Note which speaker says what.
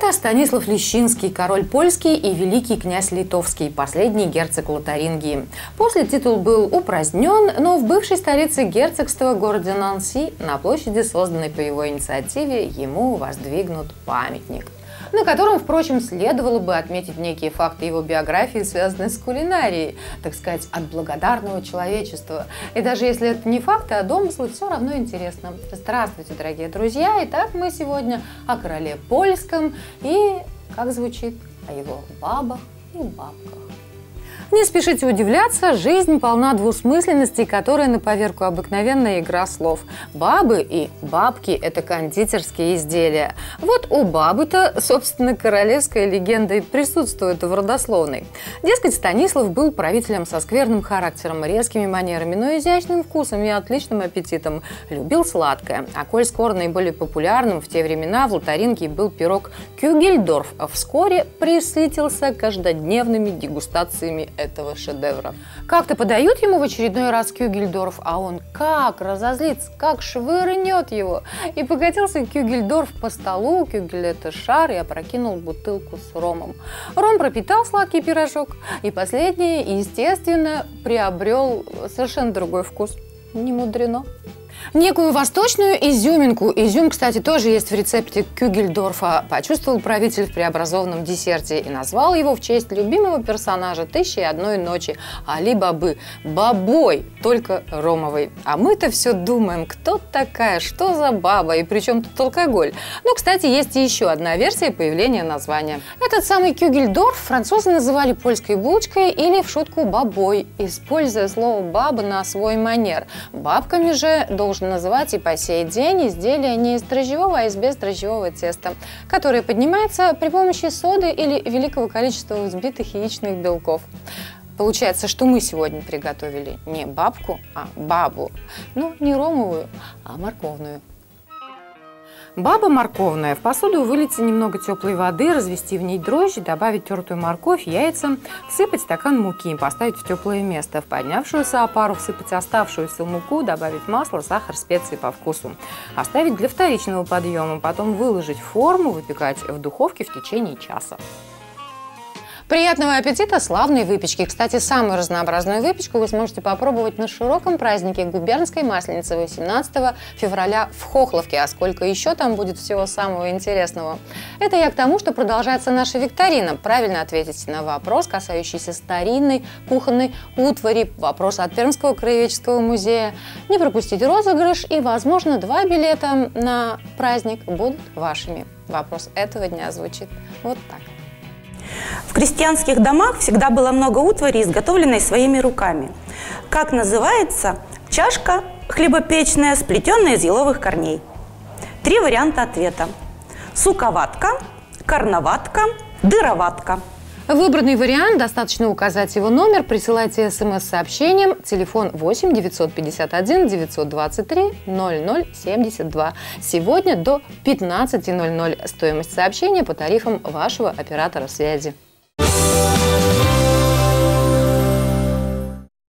Speaker 1: Это Станислав Лещинский, король польский и великий князь литовский, последний герцог Лотарингии. После титул был упразднен, но в бывшей столице герцогства, городе Нанси, на площади, созданной по его инициативе, ему воздвигнут памятник, на котором, впрочем, следовало бы отметить некие факты его биографии, связанные с кулинарией, так сказать, от благодарного человечества. И даже если это не факты, а домыслы, все равно интересно. Здравствуйте, дорогие друзья! Итак, мы сегодня о короле польском и, как звучит, о его бабах и бабках. Не спешите удивляться, жизнь полна двусмысленностей, которая на поверку обыкновенная игра слов. Бабы и бабки – это кондитерские изделия. Вот у бабы-то, собственно, королевская легенда и присутствует в родословной. Дескать, Станислав был правителем со скверным характером, резкими манерами, но изящным вкусом и отличным аппетитом. Любил сладкое. А коль скоро наиболее популярным в те времена в Лотарингии был пирог Кюгельдорф, а вскоре присытился каждодневными дегустациями этого шедевра. Как-то подают ему в очередной раз Кюгельдорф, а он как разозлится, как швырнет его. И покатился Кюгельдорф по столу, кюгель – это шар, и опрокинул бутылку с ромом. Ром пропитал сладкий пирожок, и последний, естественно, приобрел совершенно другой вкус. Не мудрено. Некую восточную изюминку, изюм, кстати, тоже есть в рецепте Кюгельдорфа, почувствовал правитель в преобразованном десерте и назвал его в честь любимого персонажа «Тысячи и одной ночи» Али-Бабы, бабой, только ромовой. А мы-то все думаем, кто такая, что за баба и при чем тут алкоголь. Ну, кстати, есть и еще одна версия появления названия. Этот самый Кюгельдорф французы называли польской булочкой или в шутку бабой, используя слово «баба» на свой манер. Бабками же должен называть и по сей день изделия не из дрожжевого, а из бездрожжевого теста, которое поднимается при помощи соды или великого количества взбитых яичных белков. Получается, что мы сегодня приготовили не бабку, а бабу. Ну, не ромовую, а морковную. Баба морковная. В посуду вылить немного теплой воды, развести в ней дрожжи, добавить тертую морковь, яйца, всыпать стакан муки, поставить в теплое место. В поднявшуюся опару всыпать оставшуюся муку, добавить масло, сахар, специи по вкусу. Оставить для вторичного подъема, потом выложить в форму, выпекать в духовке в течение часа. Приятного аппетита, славной выпечки! Кстати, самую разнообразную выпечку вы сможете попробовать на широком празднике губернской масленицы 18 февраля в Хохловке. А сколько еще там будет всего самого интересного? Это я к тому, что продолжается наша викторина. Правильно ответить на вопрос, касающийся старинной кухонной утвари, вопрос от Пермского краеведческого музея. Не пропустить розыгрыш и, возможно, 2 билета на праздник будут вашими. Вопрос этого дня звучит вот так.
Speaker 2: В крестьянских домах всегда было много утвари, изготовленной своими руками. Как называется чашка хлебопечная, сплетенная из еловых корней? 3 варианта ответа. Суковатка, корноватка, дыроватка.
Speaker 1: Выбранный вариант, достаточно указать его номер, присылайте смс-сообщением, телефон 8 951 923 0072. Сегодня до 15:00 стоимость сообщения по тарифам вашего оператора связи.